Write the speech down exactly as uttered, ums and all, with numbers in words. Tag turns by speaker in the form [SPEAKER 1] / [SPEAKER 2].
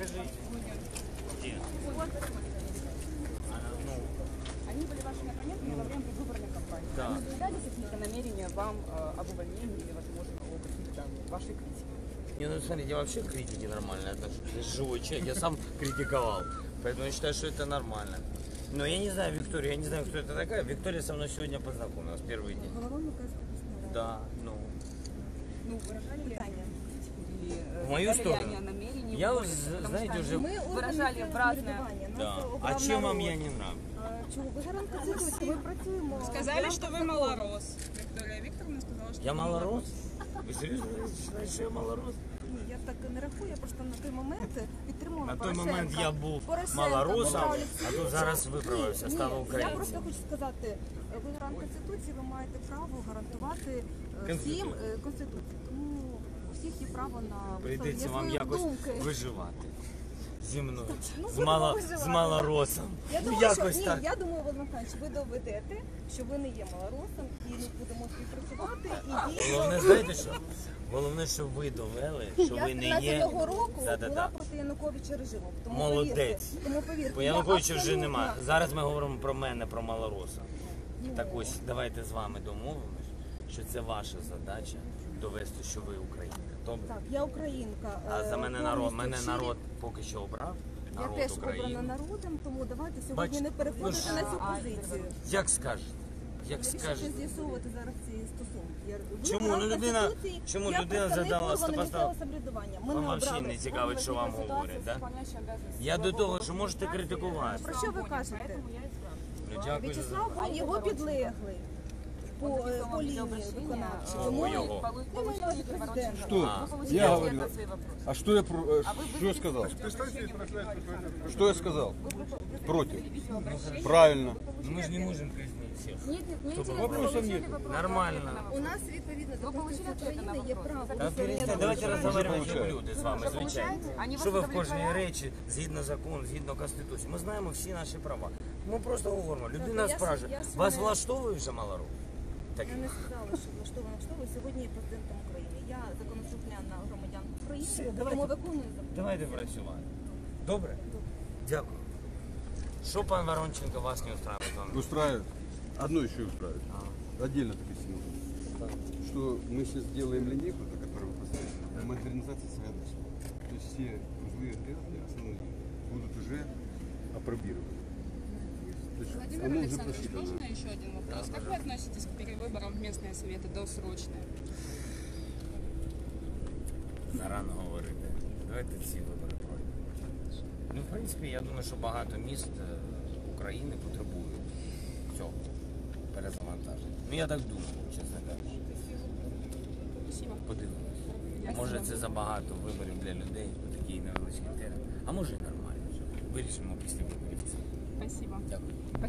[SPEAKER 1] Покажите. Где? Она, ну,
[SPEAKER 2] Они были вашими оппонентами во время предвыборной кампании.
[SPEAKER 1] Да.
[SPEAKER 2] Они выдвигали какие-то намерения вам э, об увольнении или, возможно, о каких-то вашей критике?
[SPEAKER 1] не, ну смотрите, я вообще к критике нормально отношусь. Я же живой человек, я сам критиковал. Поэтому я считаю, что это нормально. Но я не знаю Викторию, я не знаю, кто это такая. Виктория со мной сегодня познакомилась, первый день.
[SPEAKER 2] Голова Мукачевской областной рады.
[SPEAKER 1] Да, ну.
[SPEAKER 2] Ну, выражали ли они критику или э,
[SPEAKER 1] В мою
[SPEAKER 2] выражали ли
[SPEAKER 1] сторону?
[SPEAKER 2] они намерения?
[SPEAKER 1] Я
[SPEAKER 2] уволить?
[SPEAKER 1] уже,
[SPEAKER 2] Потому
[SPEAKER 1] знаете,
[SPEAKER 2] что
[SPEAKER 1] уже...
[SPEAKER 2] Мы выражали в разное.
[SPEAKER 1] Да. А чем вам я не нравлюсь?
[SPEAKER 3] Чому? Ви гарант конституції, ми працюємо.
[SPEAKER 4] Сказали, что вы малорос. Виктория Викторовна сказала, что
[SPEAKER 1] Я
[SPEAKER 4] вы
[SPEAKER 1] малорос? Ви серйозно вважаєте, що я малорос?
[SPEAKER 3] Ні, я так не рахую, я просто на той момент підтримувала
[SPEAKER 1] На той
[SPEAKER 3] Порошенка.
[SPEAKER 1] момент я був
[SPEAKER 3] Порошенка,
[SPEAKER 1] малоросом,
[SPEAKER 3] Петра
[SPEAKER 1] а
[SPEAKER 3] Олексійовича.
[SPEAKER 1] тут зараз виправився,
[SPEAKER 3] Ні,
[SPEAKER 1] став
[SPEAKER 3] ні, Я
[SPEAKER 1] українцем.
[SPEAKER 3] просто хочу сказати, ви гарант Конституції, ви маєте право гарантувати е,
[SPEAKER 1] Конституцію.
[SPEAKER 3] всім е, Конституцію. Тому у всіх є право на
[SPEAKER 1] Прийдеться
[SPEAKER 3] висловлення
[SPEAKER 1] вам
[SPEAKER 3] своєї
[SPEAKER 1] якось
[SPEAKER 3] думки.
[SPEAKER 1] виживати. Зі мною.
[SPEAKER 3] Ну,
[SPEAKER 1] З,
[SPEAKER 3] будемо
[SPEAKER 1] мало,
[SPEAKER 3] виживати.
[SPEAKER 1] з малоросом.
[SPEAKER 3] Я
[SPEAKER 1] Ну,
[SPEAKER 3] думаю, що,
[SPEAKER 1] якось
[SPEAKER 3] ні,
[SPEAKER 1] так.
[SPEAKER 3] я думаю, Володимир Михайлович, ви доведете, що ви не є малоросом, і ми будемо співпрацювати, і дійсно...
[SPEAKER 1] Головне, знаєте що? Головне, щоб ви довели, що
[SPEAKER 3] Я
[SPEAKER 1] ви не
[SPEAKER 3] з
[SPEAKER 1] є.
[SPEAKER 3] тринадцятого року
[SPEAKER 1] Да-да-да.
[SPEAKER 3] була проти Януковича режиму. Тому
[SPEAKER 1] Молодець.
[SPEAKER 3] повірте, тому повірте.
[SPEAKER 1] Бо
[SPEAKER 3] я
[SPEAKER 1] Януковича вже
[SPEAKER 3] абсолютно-
[SPEAKER 1] немає. Зараз ми говоримо про мене, про малороса. Так ось, давайте з вами домовимось, що це ваша задача довести, що ви українка. Добре?
[SPEAKER 3] Так, я українка.
[SPEAKER 1] А
[SPEAKER 3] е,
[SPEAKER 1] за мене
[SPEAKER 3] повністю
[SPEAKER 1] народ, мене
[SPEAKER 3] щирі.
[SPEAKER 1] народ поки що обрав.
[SPEAKER 3] Я
[SPEAKER 1] Народ
[SPEAKER 3] теж обрана
[SPEAKER 1] України.
[SPEAKER 3] народом, тому давайте сьогодні
[SPEAKER 1] Бачите,
[SPEAKER 3] не переходити
[SPEAKER 1] ну,
[SPEAKER 3] на цю позицію.
[SPEAKER 1] Як скажете? Як
[SPEAKER 3] Навіщо
[SPEAKER 1] скажете?
[SPEAKER 3] ще з'ясовувати зараз ці стосунки? Я- ви
[SPEAKER 1] Чому?
[SPEAKER 3] гарант
[SPEAKER 1] Ну, людина-
[SPEAKER 3] Конституції,
[SPEAKER 1] чому
[SPEAKER 3] я
[SPEAKER 1] людина
[SPEAKER 3] представник
[SPEAKER 1] задала
[SPEAKER 3] органу
[SPEAKER 1] постав-
[SPEAKER 3] місцевого самоврядування. Ми
[SPEAKER 1] Вам
[SPEAKER 3] не
[SPEAKER 1] взагалі
[SPEAKER 3] обрали.
[SPEAKER 1] не цікавить, що вам говорять, так? Да? Я до того, що можете критикувати.
[SPEAKER 3] Про що ви кажете?
[SPEAKER 1] Ну, дякую.
[SPEAKER 3] В'ячеслав Вон його підлеглий по, е, по лінії виконавчій.
[SPEAKER 1] Чому
[SPEAKER 3] Тому
[SPEAKER 1] його?
[SPEAKER 3] він може президент.
[SPEAKER 5] Что?
[SPEAKER 1] А.
[SPEAKER 5] Я говорю. А что я, про- э, что я сказал? Что я сказал? Против. Правильно.
[SPEAKER 1] Ну, мы же не можем казнить всех.
[SPEAKER 2] Нет, нет, мне интересно,
[SPEAKER 5] Вопросов
[SPEAKER 2] вы получили
[SPEAKER 5] нет.
[SPEAKER 2] вопрос
[SPEAKER 1] Нормально.
[SPEAKER 2] ответа на
[SPEAKER 3] У
[SPEAKER 2] вопрос?
[SPEAKER 3] нас відповідно до
[SPEAKER 2] Ви получили
[SPEAKER 3] Конституції
[SPEAKER 2] ответ на
[SPEAKER 3] України є
[SPEAKER 2] вопрос?
[SPEAKER 3] право.
[SPEAKER 1] Та
[SPEAKER 3] висловлення
[SPEAKER 1] перестань, давайте
[SPEAKER 3] думки.
[SPEAKER 1] розмовляємо
[SPEAKER 5] получаю.
[SPEAKER 1] як люди з вами, звичайно.
[SPEAKER 2] Они
[SPEAKER 1] Що ви
[SPEAKER 2] вас
[SPEAKER 1] в кожній
[SPEAKER 2] удовлетворяют?
[SPEAKER 1] речі, згідно закону, згідно Конституції. Ми знаємо всі наші права. Ми просто говоримо. Людина
[SPEAKER 3] я-
[SPEAKER 1] спрашує,
[SPEAKER 3] я
[SPEAKER 1] вас
[SPEAKER 3] себе-
[SPEAKER 1] влаштовує вже малорус? Так.
[SPEAKER 3] Я не сказала, що влаштовано влаштовує. Сьогодні є президентом України. Я законослухняна громадян України, тому виконую закон.
[SPEAKER 1] Давайте працювати. Добре? Дякую. Що пан Воронченко вас не устраивает? Вам?
[SPEAKER 5] Устраивает. Одно еще устраивает. Отдельно так объяснил. Что мы сейчас делаем линейку, на которую вы поставили, для модернизации Саядовского. То есть все узлы отрезки основные будут уже апробированы. То есть
[SPEAKER 4] Владимир
[SPEAKER 5] оно уже
[SPEAKER 4] Александрович,
[SPEAKER 5] просчитано.
[SPEAKER 4] можно еще один вопрос? Как вы относитесь к перевыборам в местные советы досрочные?
[SPEAKER 1] Зарано говорити. Давайте ці вибори пройдемо. Ну, в принципі, я думаю, що багато міст е, України потребують цього перезавантаження. Ну, я так думаю, чесно кажучи.
[SPEAKER 4] Спасибо.
[SPEAKER 1] Подивимось. Може, це забагато виборів для людей у такий невеличкий термін. А може і нормально. Вирішимо після виборів.
[SPEAKER 4] Спасибо.
[SPEAKER 1] Дякую.